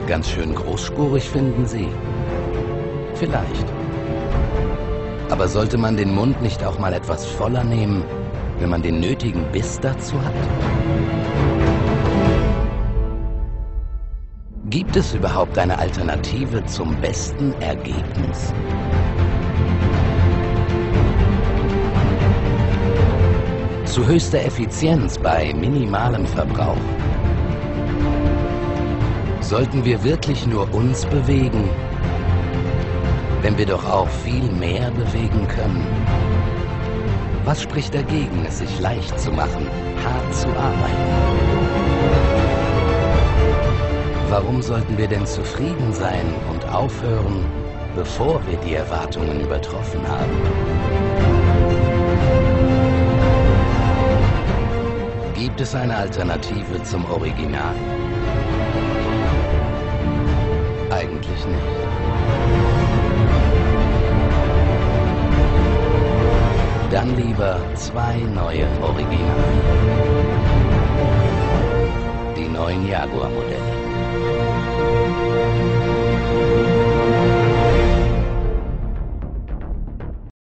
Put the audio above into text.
Ganz schön großspurig, finden Sie? Vielleicht. Aber sollte man den Mund nicht auch mal etwas voller nehmen, wenn man den nötigen Biss dazu hat? Gibt es überhaupt eine Alternative zum besten Ergebnis? Zu höchster Effizienz bei minimalem Verbrauch? Sollten wir wirklich nur uns bewegen, wenn wir doch auch viel mehr bewegen können? Was spricht dagegen, es sich leicht zu machen, hart zu arbeiten? Warum sollten wir denn zufrieden sein und aufhören, bevor wir die Erwartungen übertroffen haben? Gibt es eine Alternative zum Original? Eigentlich nicht. Dann lieber 2 neue Originale. Die neuen Jaguar-Modelle.